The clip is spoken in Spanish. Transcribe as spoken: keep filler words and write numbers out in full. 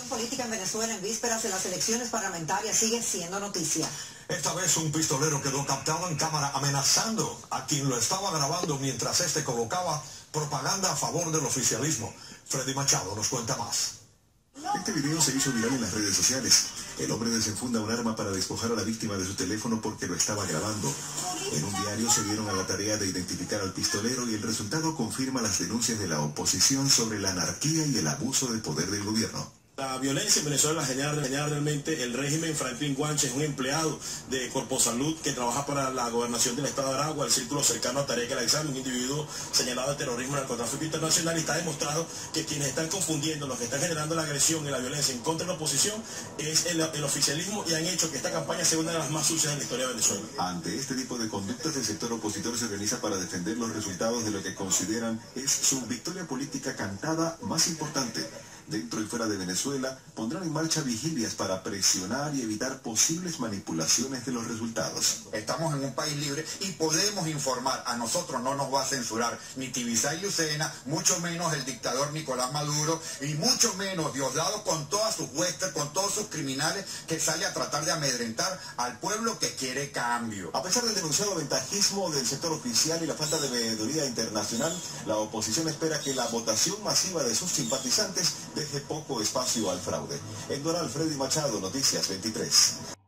La política en Venezuela en vísperas de las elecciones parlamentarias sigue siendo noticia. Esta vez un pistolero quedó captado en cámara amenazando a quien lo estaba grabando mientras este colocaba propaganda a favor del oficialismo. Freddy Machado nos cuenta más. Este video se hizo viral en las redes sociales. El hombre desenfunda un arma para despojar a la víctima de su teléfono porque lo estaba grabando. En un diario se dieron a la tarea de identificar al pistolero y el resultado confirma las denuncias de la oposición sobre la anarquía y el abuso de poder del gobierno. La violencia en Venezuela la genera, genera realmente el régimen. Franklin Guanche es un empleado de Corposalud que trabaja para la gobernación del estado de Aragua, el círculo cercano a Tarek El Aissami, un individuo señalado de terrorismo y narcotráfico internacional, y está demostrado que quienes están confundiendo, los que están generando la agresión y la violencia en contra de la oposición es el, el oficialismo, y han hecho que esta campaña sea una de las más sucias en la historia de Venezuela. Ante este tipo de conductas, el sector opositor se organiza para defender los resultados de lo que consideran es su victoria política cantada más importante. Dentro y fuera de Venezuela, pondrán en marcha vigilias para presionar y evitar posibles manipulaciones de los resultados. Estamos en un país libre y podemos informar. A nosotros no nos va a censurar ni Tibisay y Lucena, mucho menos el dictador Nicolás Maduro, y mucho menos Diosdado con todas sus huestes, con todos sus criminales, que sale a tratar de amedrentar al pueblo que quiere cambio. A pesar del denunciado ventajismo del sector oficial y la falta de veeduría internacional, la oposición espera que la votación masiva de sus simpatizantes deje poco espacio al fraude. En Doral, Freddy Machado, Noticias veintitrés.